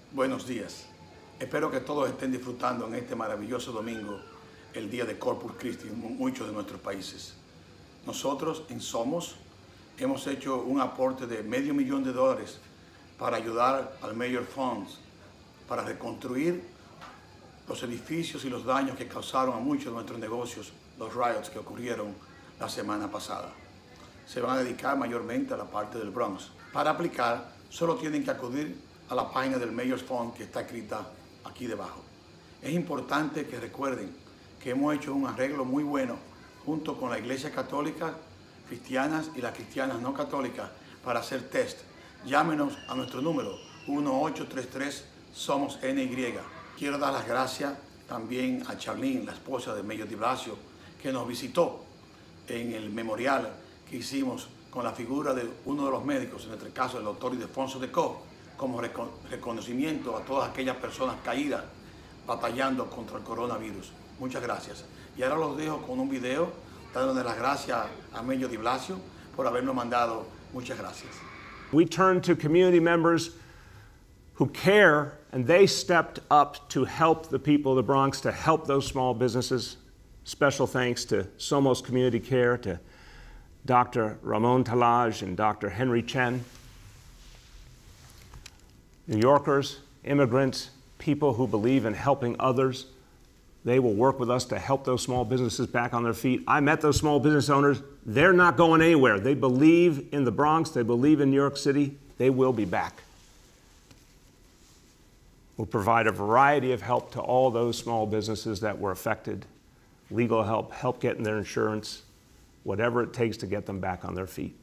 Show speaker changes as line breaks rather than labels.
Buenos días. Espero que todos estén disfrutando en este maravilloso domingo, el día de Corpus Christi en muchos de nuestros países. Nosotros en Somos hemos hecho un aporte de $500,000 para ayudar al Mayor Funds para reconstruir los edificios y los daños que causaron a muchos de nuestros negocios los riots que ocurrieron la semana pasada. Se van a dedicar mayormente a la parte del Bronx. Para aplicar, solo tienen que acudir a la página del Mayor's Fund que está escrita aquí debajo. Es importante que recuerden que hemos hecho un arreglo muy bueno junto con la Iglesia Católica, cristianas y las cristianas no católicas para hacer test. Llámenos a nuestro número 1-833-SOMOS-NY. Quiero dar las gracias también a Charlene, la esposa de Mayor de Blasio, que nos visitó en el memorial que hicimos con la figura de uno de los médicos, en este caso el doctor Ildefonso de Co, como reconocimiento a todas aquellas personas caídas batallando contra el coronavirus. Muchas gracias. Y ahora los dejo con un video dándole las gracias a Mayor de Blasio por habernos mandado. Muchas gracias.
We turned to community members who care, and they stepped up to help the people of the Bronx, to help those small businesses. Special thanks to Somos Community Care, to Dr. Ramon Talaj and Dr. Henry Chen. New Yorkers, immigrants, people who believe in helping others, they will work with us to help those small businesses back on their feet. I met those small business owners. They're not going anywhere. They believe in the Bronx. They believe in New York City. They will be back. We'll provide a variety of help to all those small businesses that were affected. Legal help, help getting their insurance, whatever it takes to get them back on their feet.